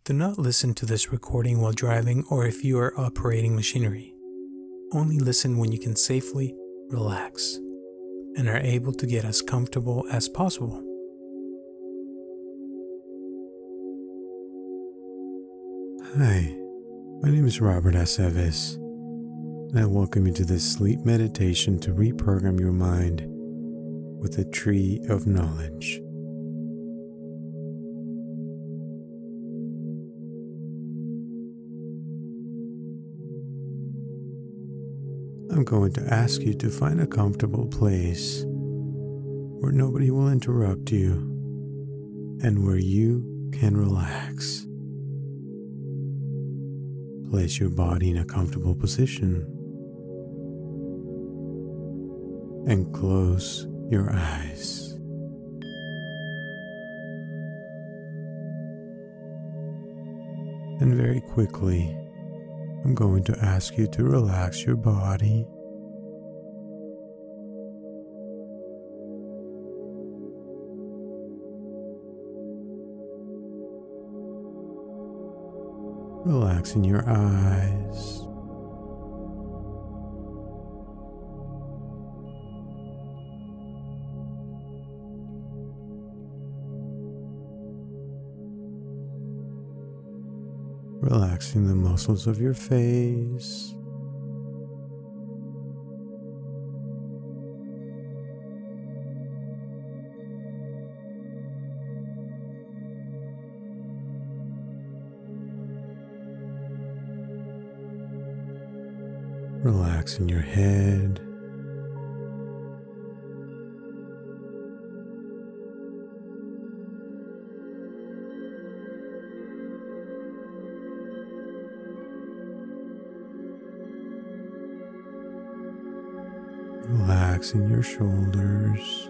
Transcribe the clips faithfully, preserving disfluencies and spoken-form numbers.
Do not listen to this recording while driving or if you are operating machinery. Only listen when you can safely relax and are able to get as comfortable as possible. Hi, my name is Robert Aceves, and I welcome you to this sleep meditation to reprogram your mind with the tree of knowledge. I'm going to ask you to find a comfortable place where nobody will interrupt you and where you can relax. Place your body in a comfortable position and close your eyes. And very quickly, I'm going to ask you to relax your body. Relaxing your eyes. Relaxing the muscles of your face. Relaxing your head. Relaxing your shoulders.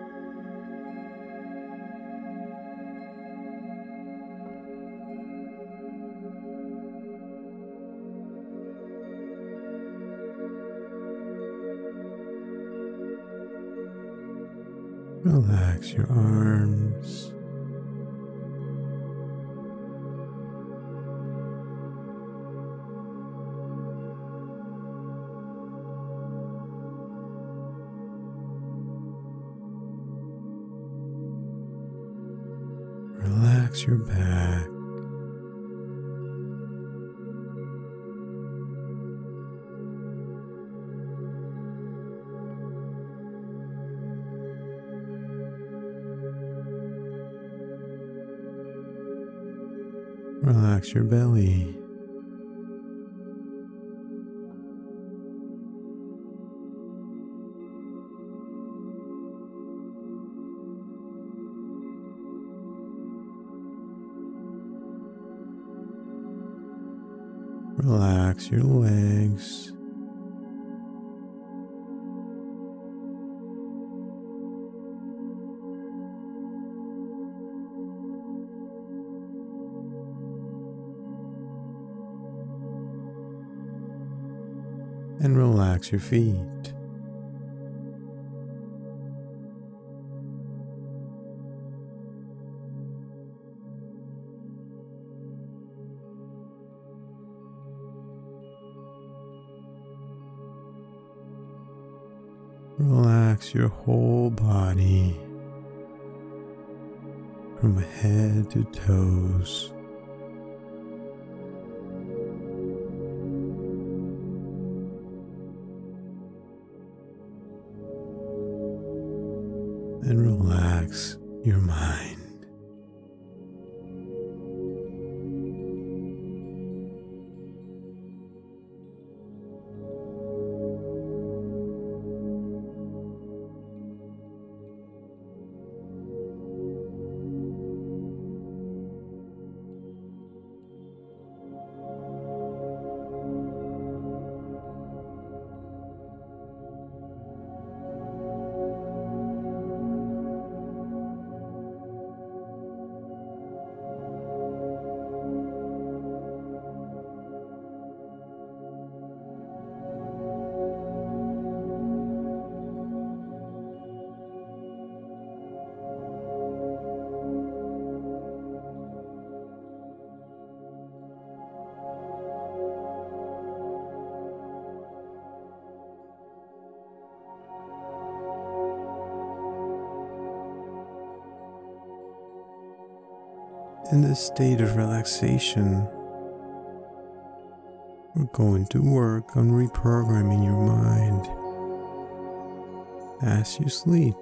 Relax your arms. Relax your back. Relax your belly. Relax your legs. And relax your feet. Relax your whole body from head to toes. And relax your mind. in this state of relaxation, we're going to work on reprogramming your mind as you sleep.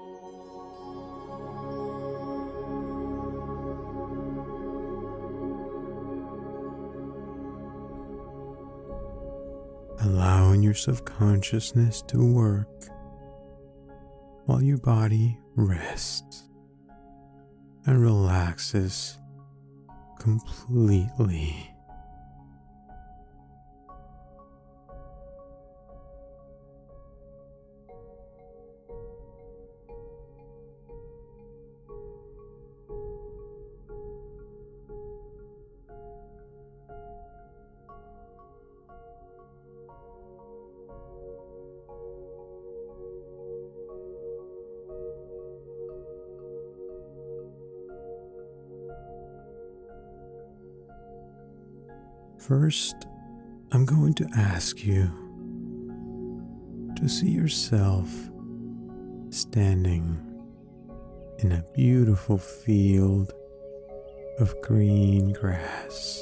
Allowing your subconsciousness to work while your body rests and relaxes completely. First, I'm going to ask you to see yourself standing in a beautiful field of green grass.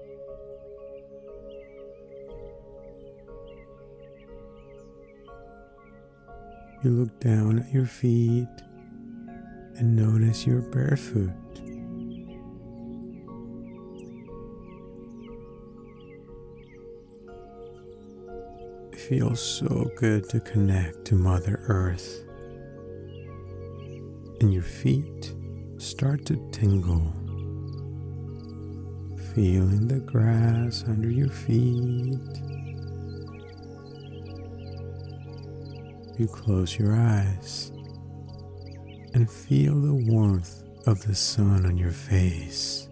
You look down at your feet and notice you're barefoot. It feels so good to connect to Mother Earth, and your feet start to tingle, feeling the grass under your feet. You close your eyes and feel the warmth of the sun on your face.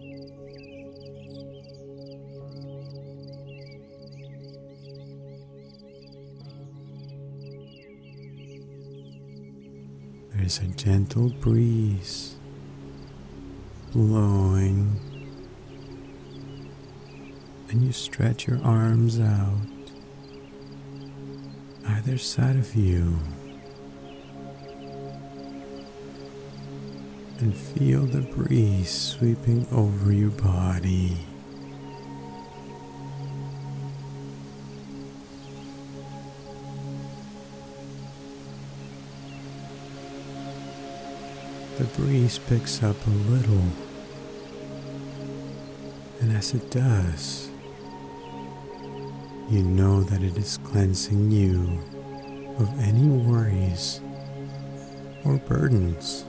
There's a gentle breeze blowing, and you stretch your arms out either side of you and feel the breeze sweeping over your body. The breeze picks up a little, and as it does, you know that it is cleansing you of any worries or burdens.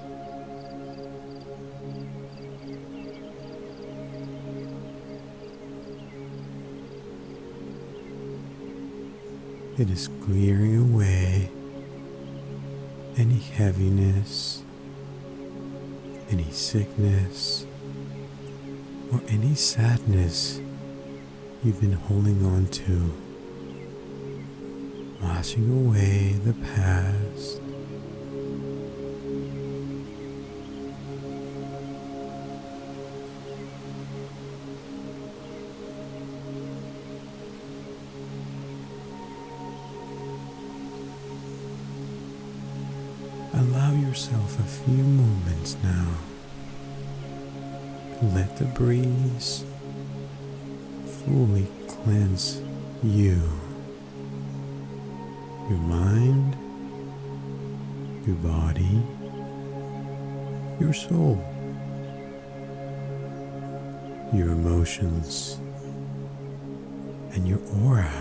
It is clearing away any heaviness, any sickness, or any sadness you've been holding on to, washing away the past. Allow yourself a few moments now to let the breeze fully cleanse you, your mind, your body, your soul, your emotions, and your aura.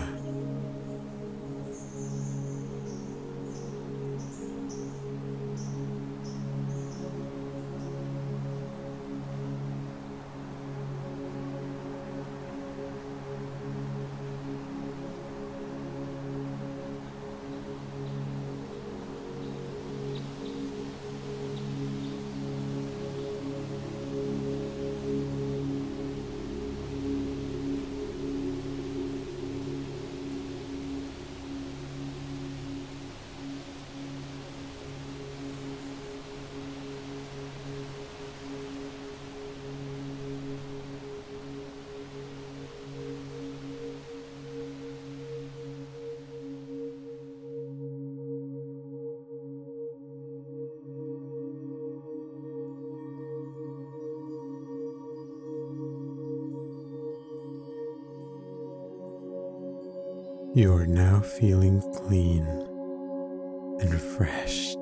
You are now feeling clean and refreshed,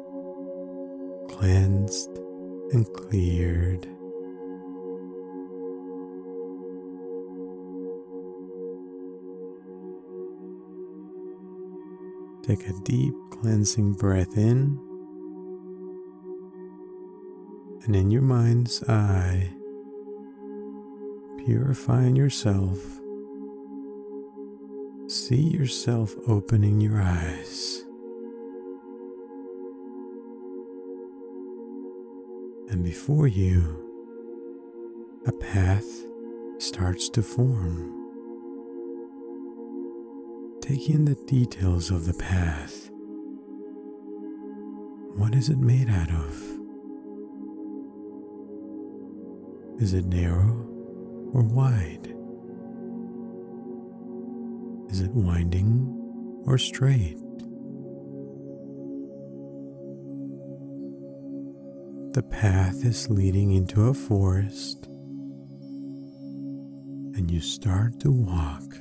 cleansed and cleared. Take a deep cleansing breath in, and in your mind's eye, purifying yourself, see yourself opening your eyes. And before you, a path starts to form. Take in the details of the path. What is it made out of? Is it narrow or wide? Is it winding or straight? The path is leading into a forest, and you start to walk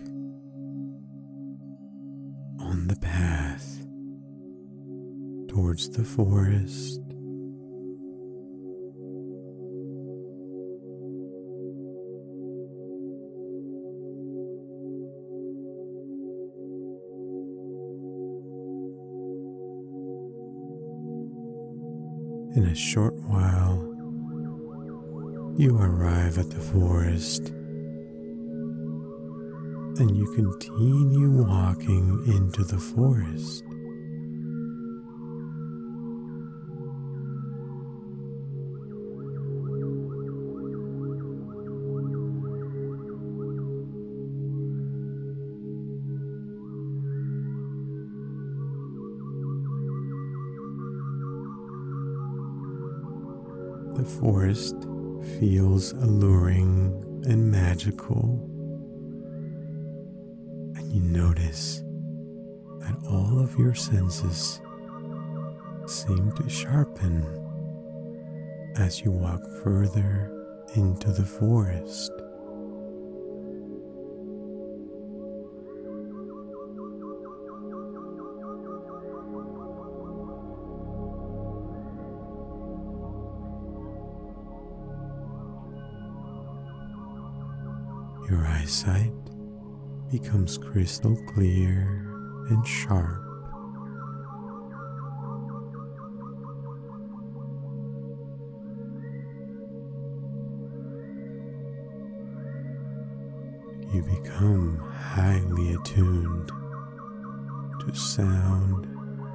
on the path towards the forest. In a short while, you arrive at the forest, and you continue walking into the forest. The forest feels alluring and magical, and you notice that all of your senses seem to sharpen as you walk further into the forest. Your eyesight becomes crystal clear and sharp. You become highly attuned to sound,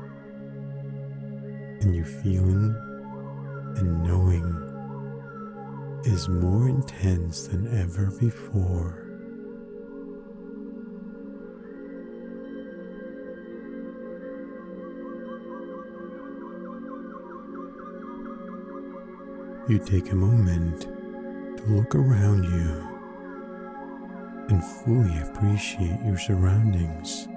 and your feeling and knowing is more intense than ever before. You take a moment to look around you and fully appreciate your surroundings.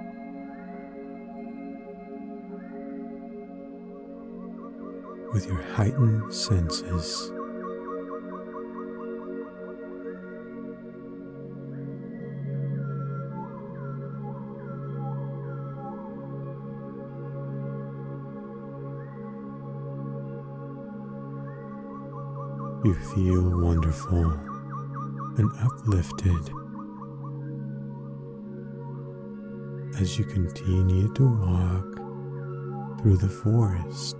With your heightened senses, you feel wonderful and uplifted as you continue to walk through the forest.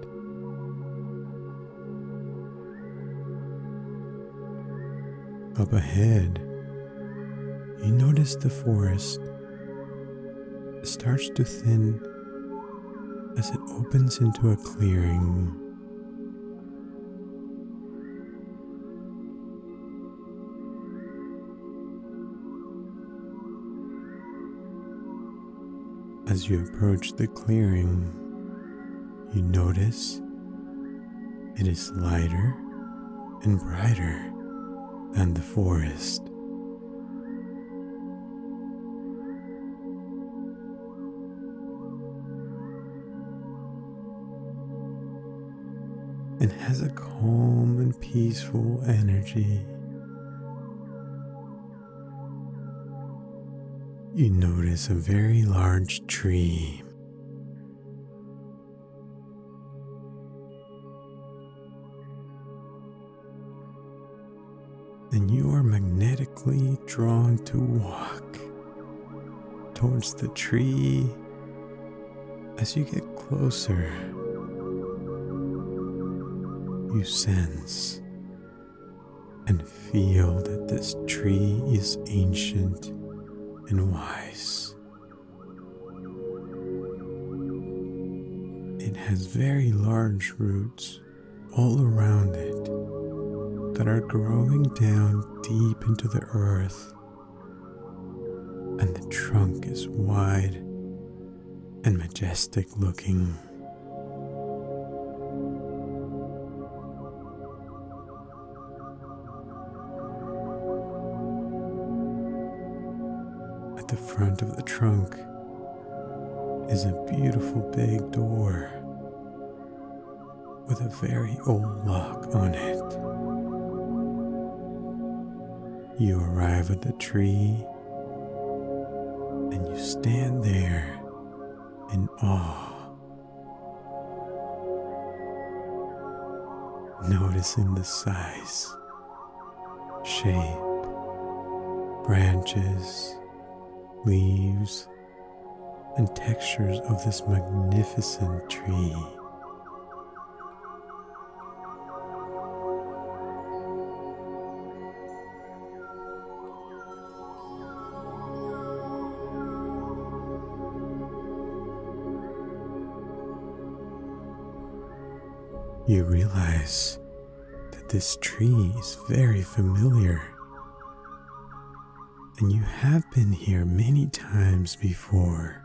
Up ahead, you notice the forest starts to thin as it opens into a clearing. As you approach the clearing, you notice it is lighter and brighter than the forest. It has a calm and peaceful energy. you notice a very large tree. And you are magnetically drawn to walk towards the tree. As you get closer, you sense and feel that this tree is ancient and wise. It has very large roots all around it that are growing down deep into the earth, and the trunk is wide and majestic looking. At the front of the trunk is a beautiful big door with a very old lock on it. You arrive at the tree and you stand there in awe, noticing the size, shape, branches, leaves, and textures of this magnificent tree. You realize that this tree is very familiar, and you have been here many times before.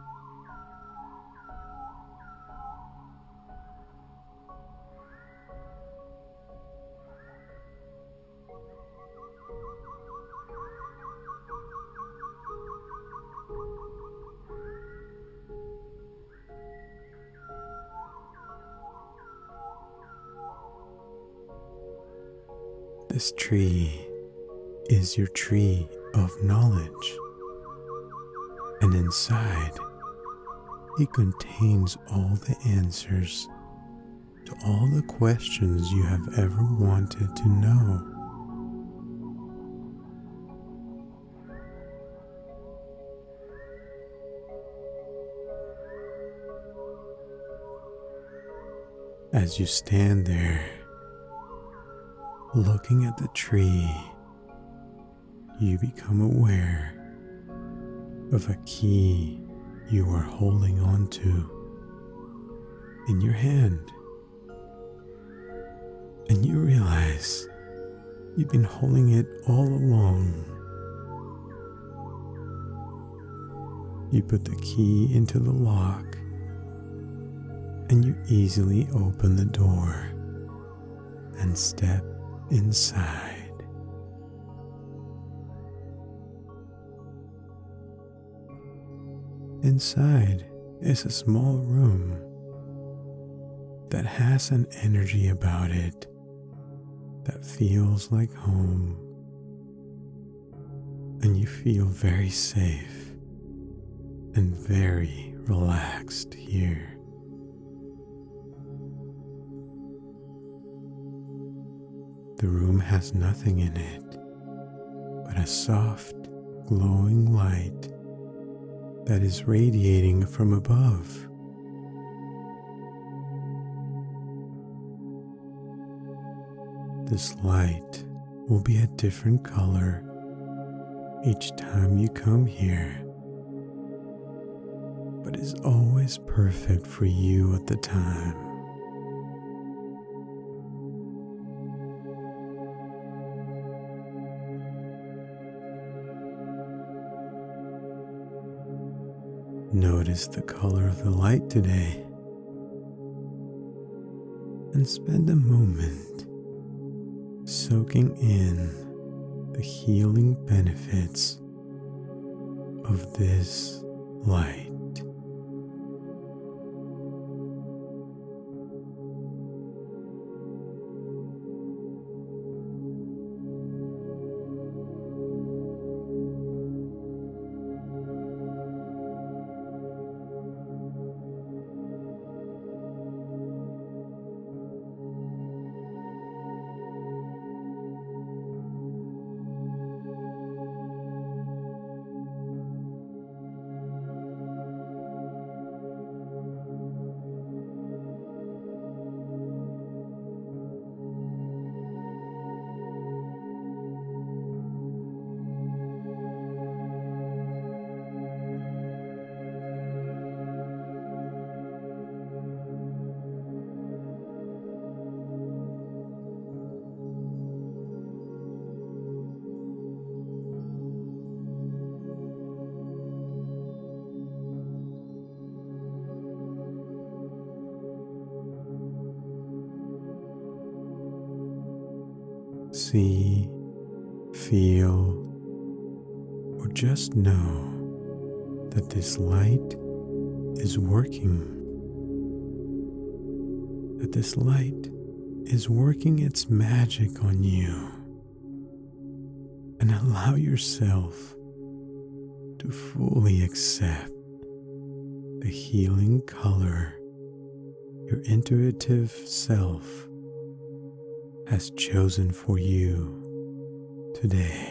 This tree is your tree of knowledge, and inside it contains all the answers to all the questions you have ever wanted to know. As you stand there, looking at the tree, you become aware of a key you are holding on to in your hand. And you realize you've been holding it all along. You put the key into the lock and you easily open the door and step inside. Inside is a small room that has an energy about it that feels like home, and you feel very safe and very relaxed here. The room has nothing in it but a soft, glowing light that is radiating from above. This light will be a different color each time you come here, but is always perfect for you at the time. Notice the color of the light today and spend a moment soaking in the healing benefits of this light. see, feel, or just know that this light is working. That this light is working its magic on you. And allow yourself to fully accept the healing color your intuitive self has chosen for you today.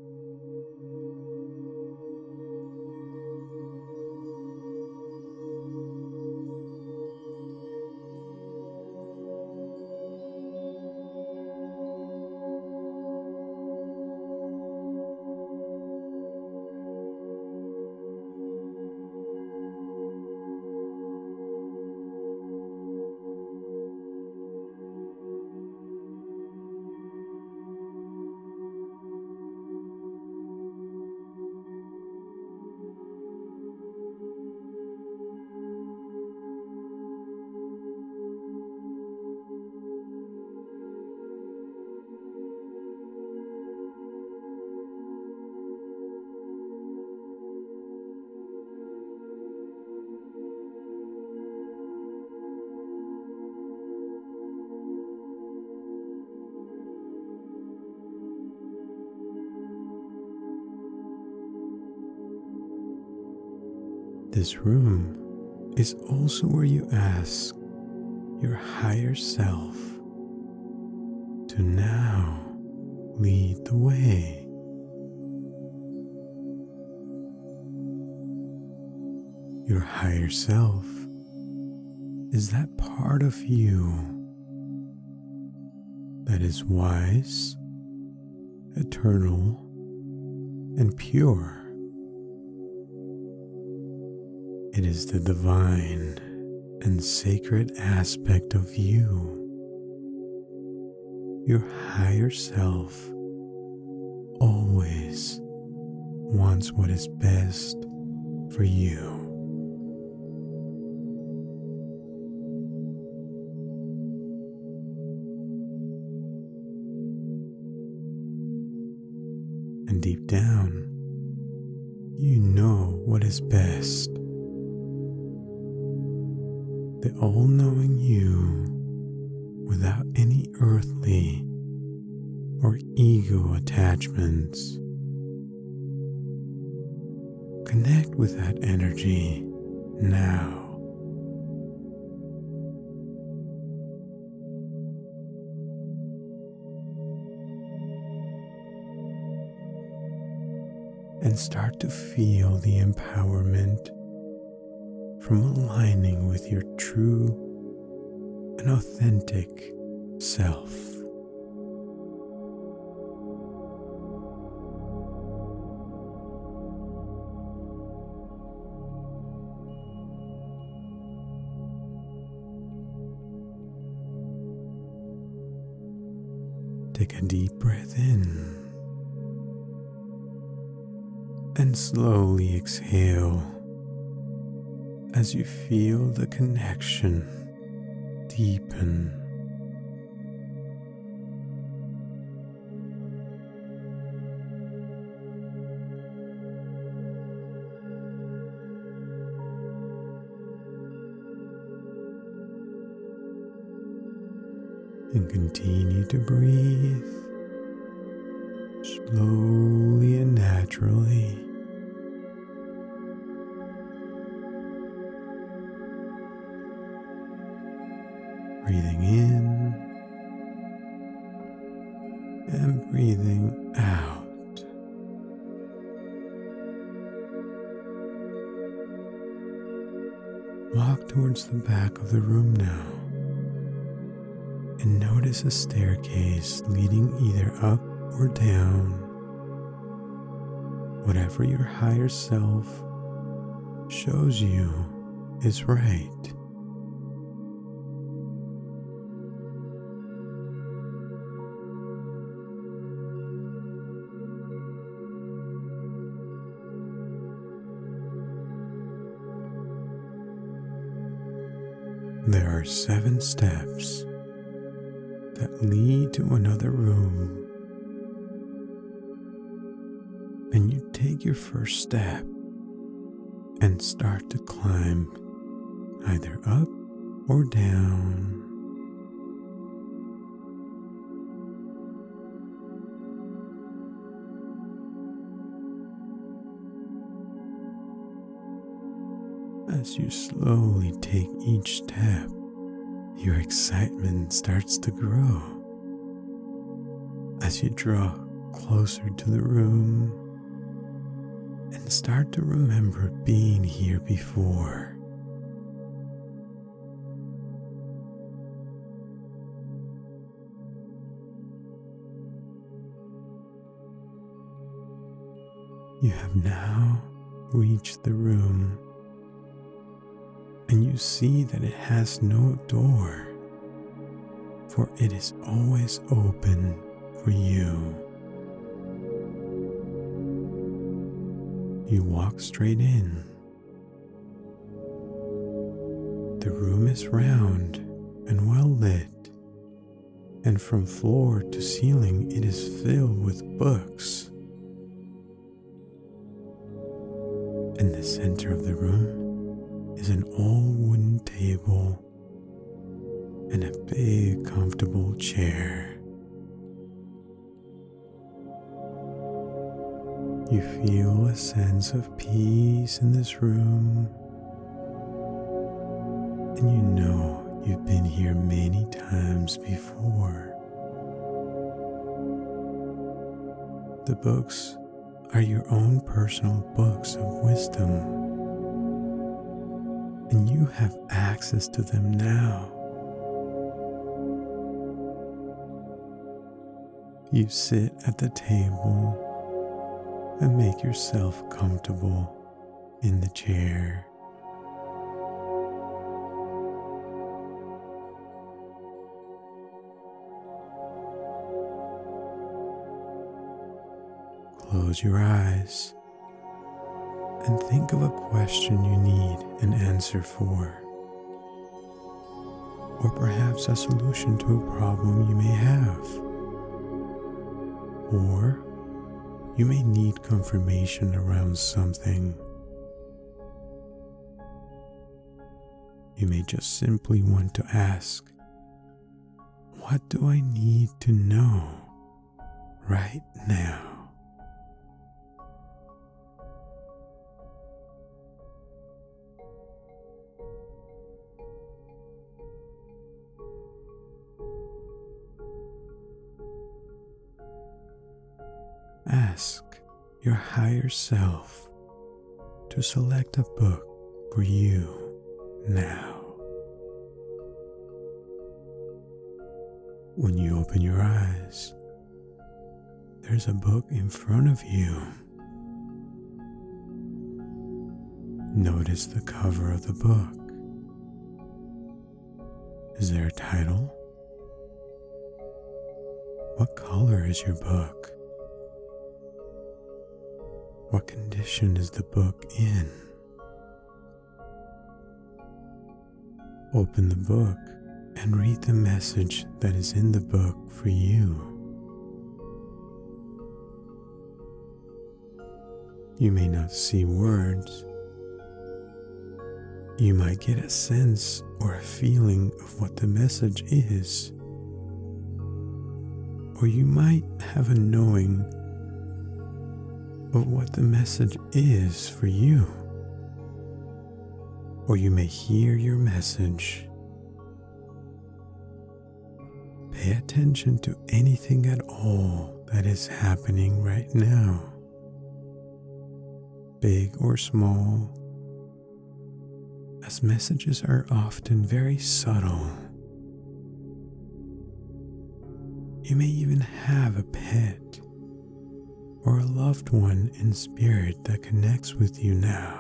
This room is also where you ask your higher self to now lead the way. Your higher self is that part of you that is wise, eternal, and pure. It is the divine and sacred aspect of you. Your higher self always wants what is best for you. And deep down, you know what is best. The all-knowing you, without any earthly or ego attachments. Connect with that energy now. And start to feel the empowerment from aligning with your true and authentic self. Take a deep breath in and slowly exhale as you feel the connection deepen. And continue to breathe slowly and naturally. Breathing in and breathing out. Walk towards the back of the room now and notice a staircase leading either up or down. Whatever your higher self shows you is right. There are seven steps that lead to another room and you take your first step and start to climb either up or down. As you slowly take each step, your excitement starts to grow. As you draw closer to the room and start to remember being here before. You have now reached the room, and you see that it has no door, for it is always open for you. You walk straight in. The room is round and well lit, and from floor to ceiling it is filled with books. In the center of the room is an all-wooden table and a big, comfortable chair. You feel a sense of peace in this room, and you know you've been here many times before. The books are your own personal books of wisdom, and you have access to them now. You sit at the table and make yourself comfortable in the chair. Close your eyes and think of a question you need an answer for, or perhaps a solution to a problem you may have, or you may need confirmation around something. You may just simply want to ask, what do I need to know right now? Ask your higher self to select a book for you now. When you open your eyes, there's a book in front of you. Notice the cover of the book. Is there a title? What color is your book? What condition is the book in? Open the book and read the message that is in the book for you. You may not see words. You might get a sense or a feeling of what the message is. Or you might have a knowing of what the message is for you. Or you may hear your message. Pay attention to anything at all that is happening right now, big or small, as messages are often very subtle. You may even have a pet or a loved one in spirit that connects with you now.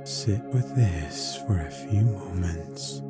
Sit with this for a few moments.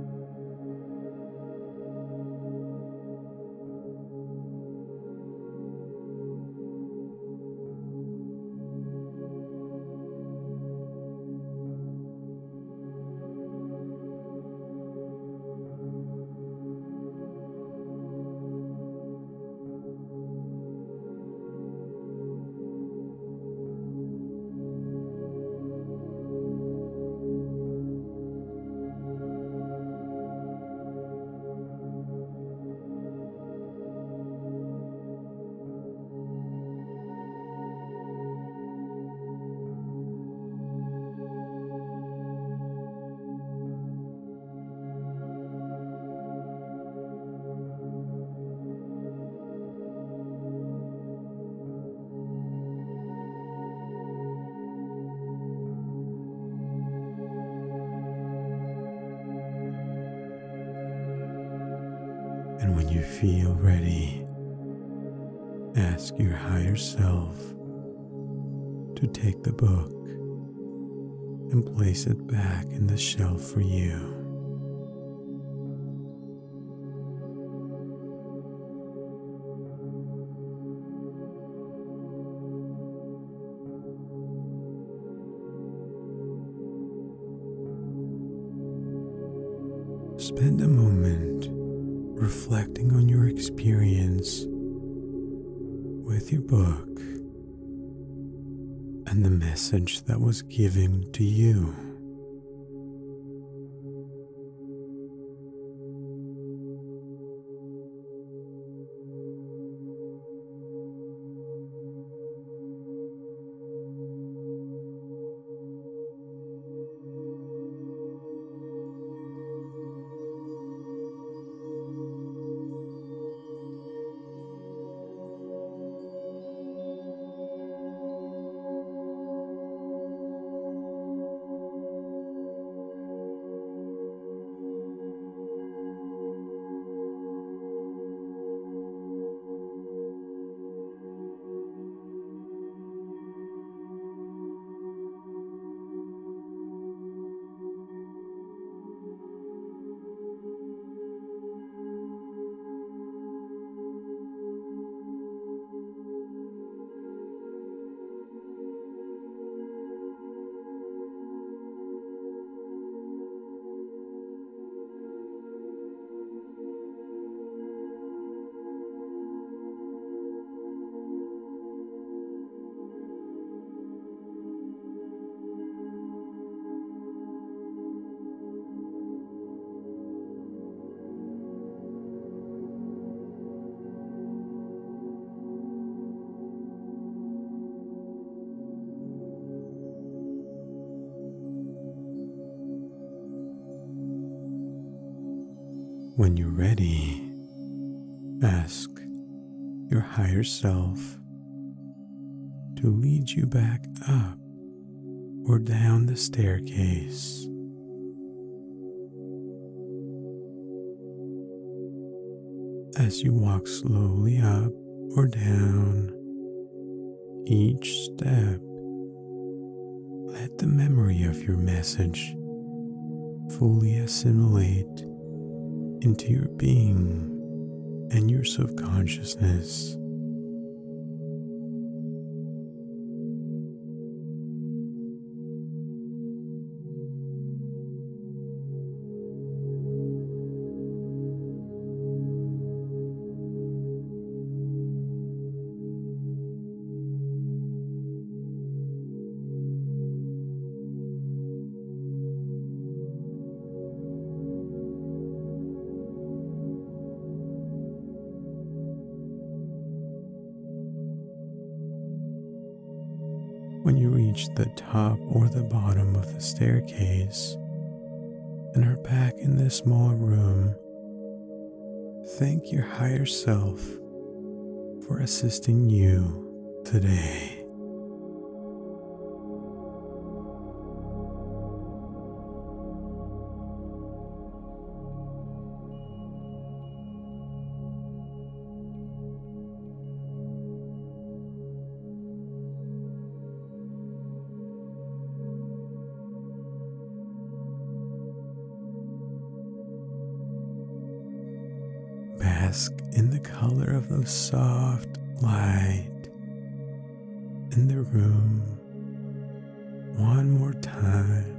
And when you feel ready, ask your higher self to take the book and place it back in the shelf for you. Spend a moment reflecting on your experience with your book and the message that was given to you. When you're ready, ask your higher self to lead you back up or down the staircase. As you walk slowly up or down each step, let the memory of your message fully assimilate into your being and your subconsciousness. When you reach the top or the bottom of the staircase and are back in this small room, thank your higher self for assisting you today. bask in the color of the soft light in the room one more time.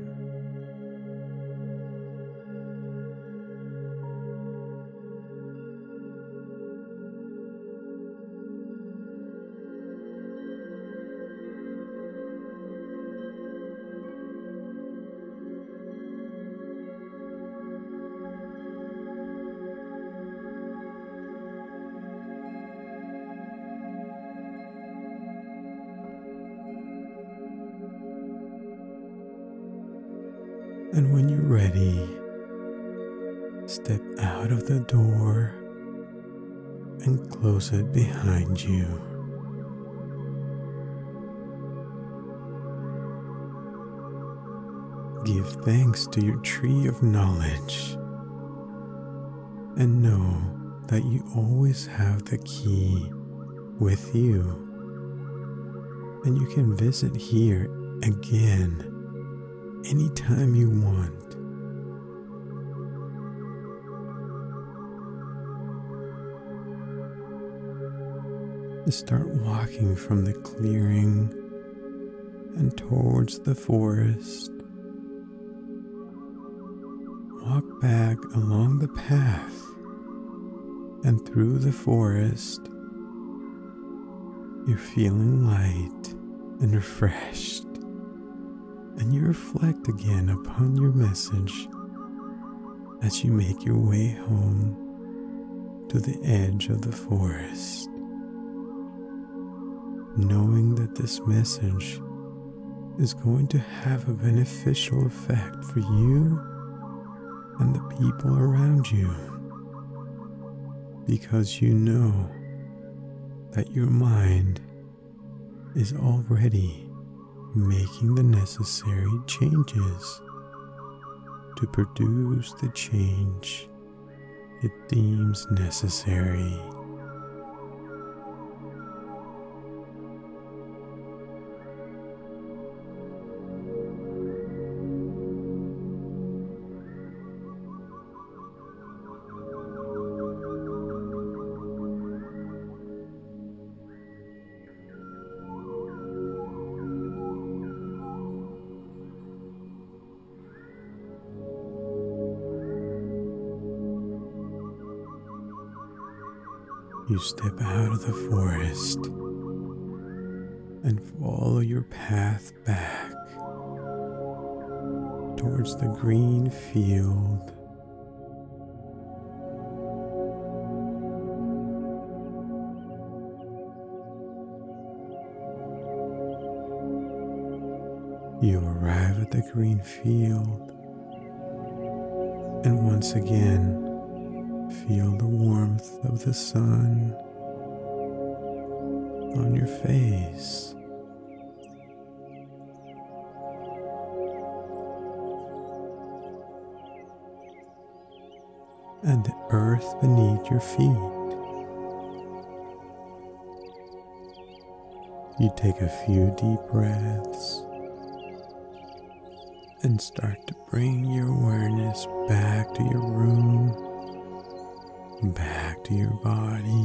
And when you're ready, step out of the door and close it behind you. Give thanks to your tree of knowledge and know that you always have the key with you, and you can visit here again anytime you want. Start walking from the clearing and towards the forest. Walk back along the path and through the forest. You're feeling light and refreshed, and you reflect again upon your message as you make your way home to the edge of the forest, knowing that this message is going to have a beneficial effect for you and the people around you, because you know that your mind is already making the necessary changes to produce the change it deems necessary. You step out of the forest and follow your path back towards the green field. You arrive at the green field and once again feel the warmth of the sun on your face. And the earth beneath your feet. You take a few deep breaths and start to bring your awareness back to your room, back to your body.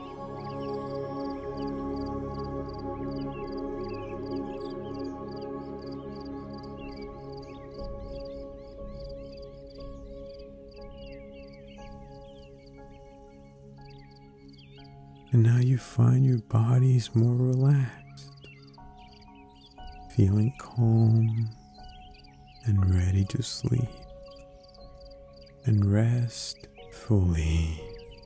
And now you find your body's more relaxed, feeling calm and ready to sleep and rest fully,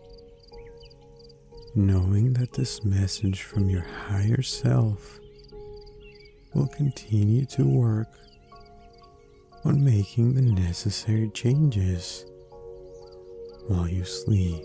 knowing that this message from your higher self will continue to work on making the necessary changes while you sleep.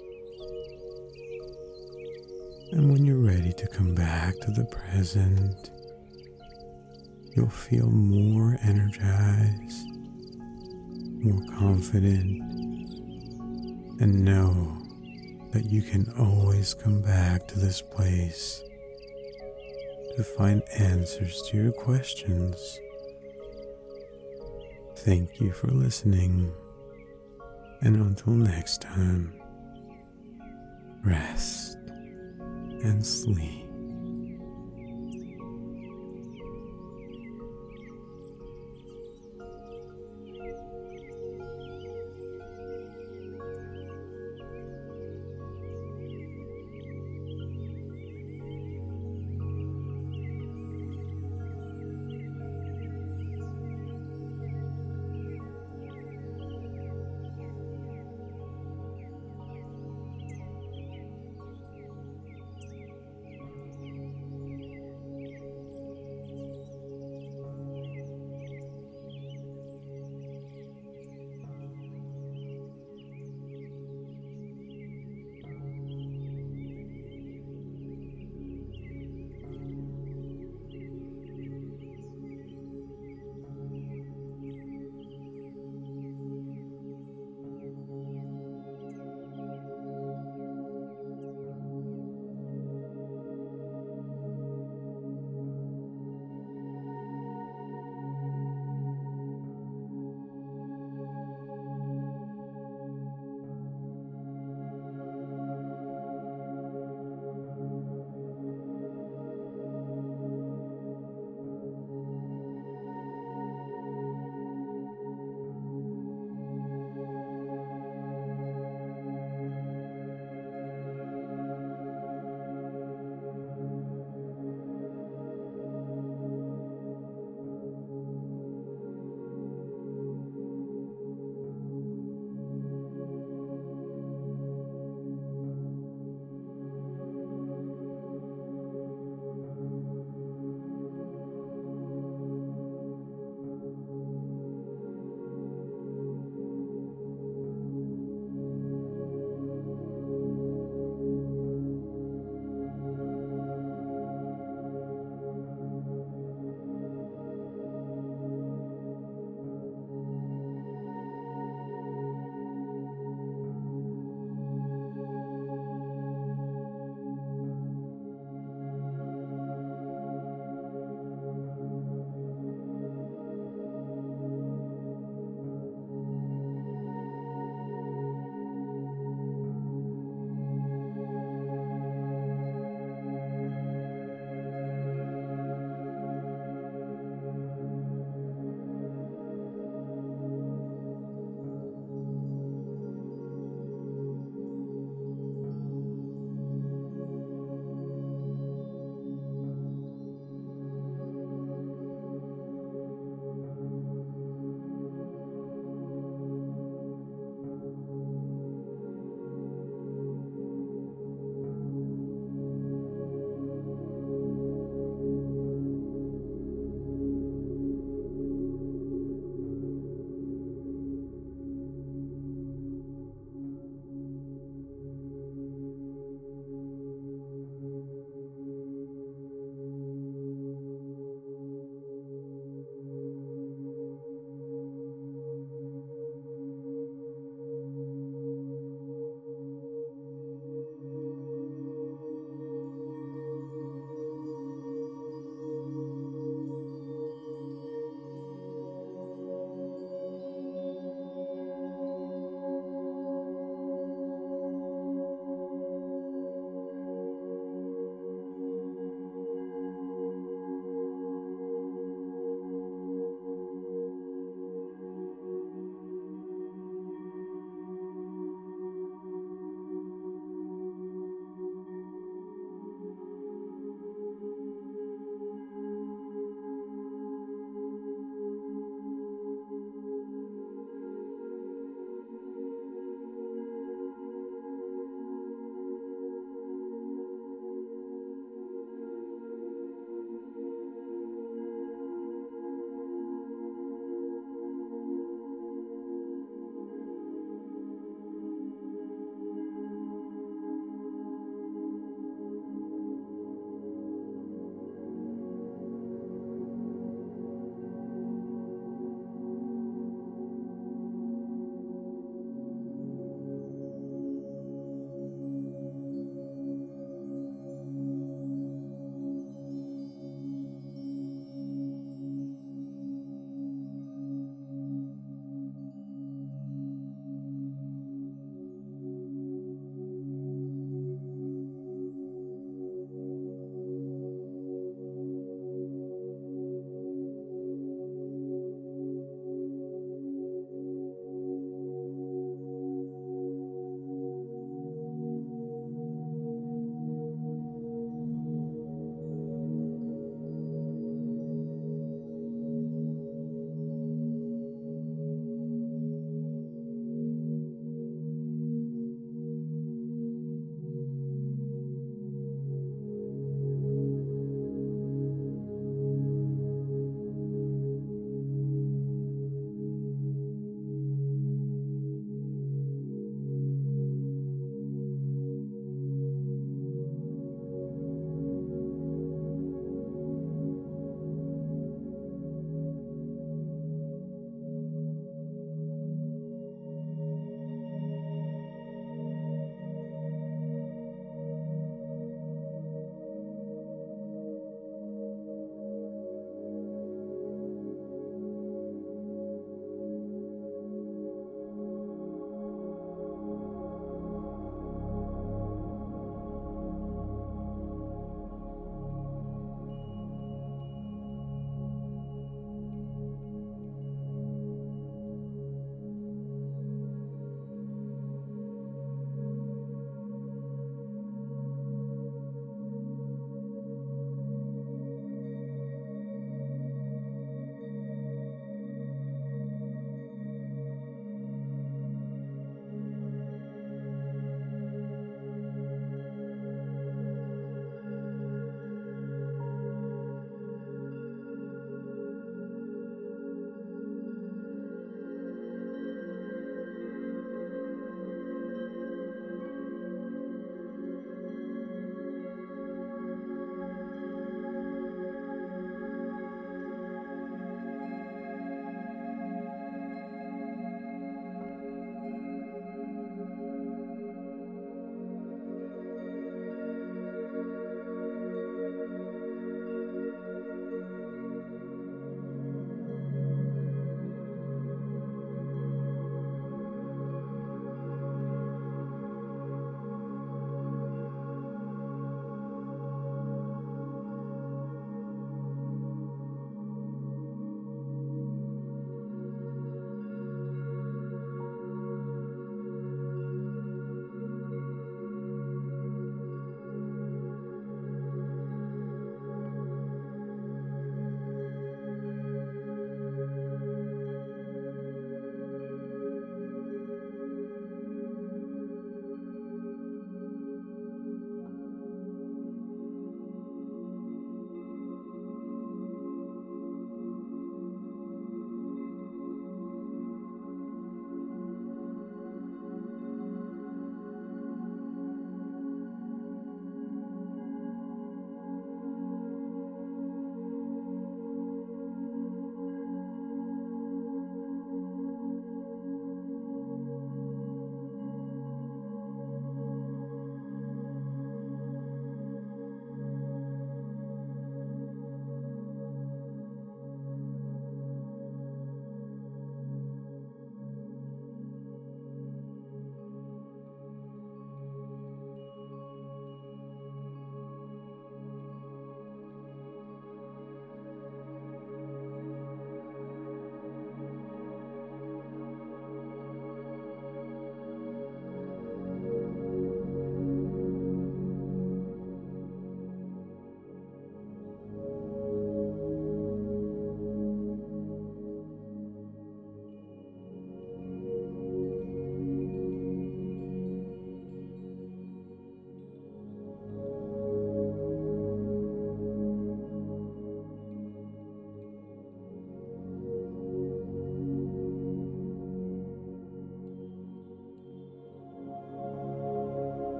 And when you're ready to come back to the present, you'll feel more energized, more confident, and know that you can always come back to this place to find answers to your questions. Thank you for listening, and until next time, rest, and sleep.